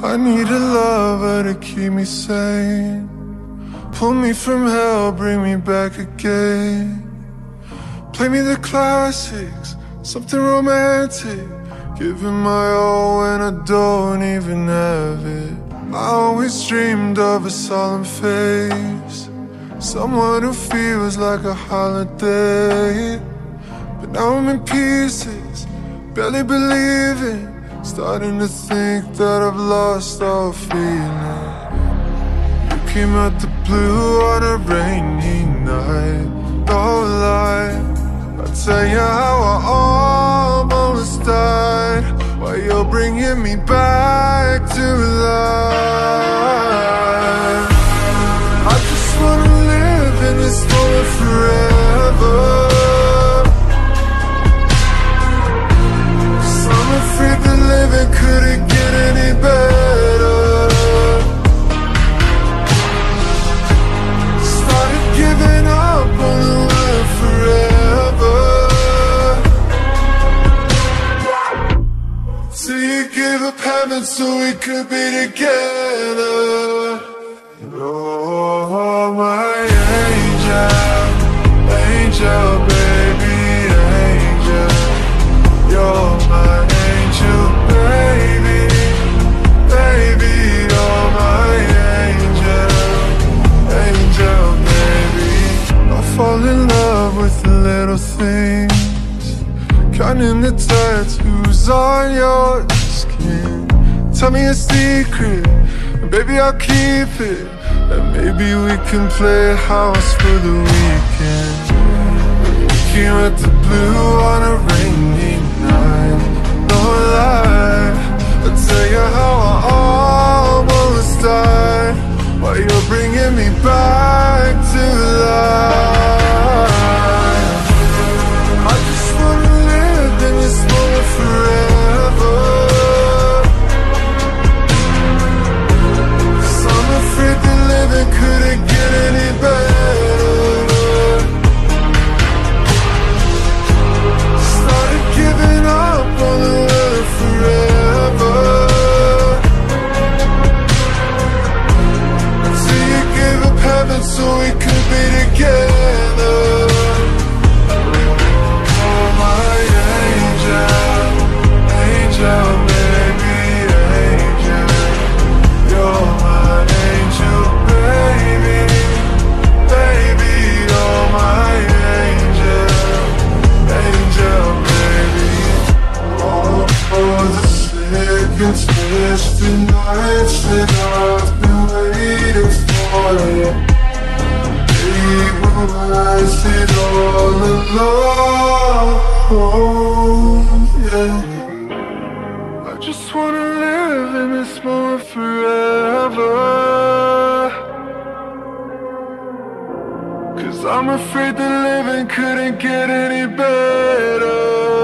I need a lover to keep me sane, pull me from hell, bring me back again. Play me the classics, something romantic, giving my all when I don't even have it. I always dreamed of a solemn face, someone who feels like a holiday. But now I'm in pieces, barely believing, starting to think that I've lost all feeling. You came out the blue on a rainy night, no lie, I'll tell you how I almost died, while you're bringing me back to life. I just wanna live in this moment forever, 'cause I'm afraid that living couldn't get any better. Started giving up on the word forever, so you gave up heaven so we could be together. Oh, my angel, angel, baby, angel. You're my angel, baby, baby. You're my angel, angel, baby. I fall in love with the little things, counting the tattoos on your skin. Tell me a secret, and baby I'll keep it, and maybe we can play house for the weekend. We came at the blue on a rainy night, no lie, I'll tell you how I almost died, while you're bringing me back to life. I just wanna live in this moment forever, 'cause I'm afraid that living couldn't get any better. Started giving up on the word forever, until you gave up heaven so we could be together. Oh, my angel, angel, baby, angel. You're my angel, baby, baby. You're my angel, angel, baby. Oh, the seconds, missed the nights that I've been waiting for you. Was it all alone? Yeah. I just wanna live in this moment forever, 'cause I'm afraid that living couldn't get any better.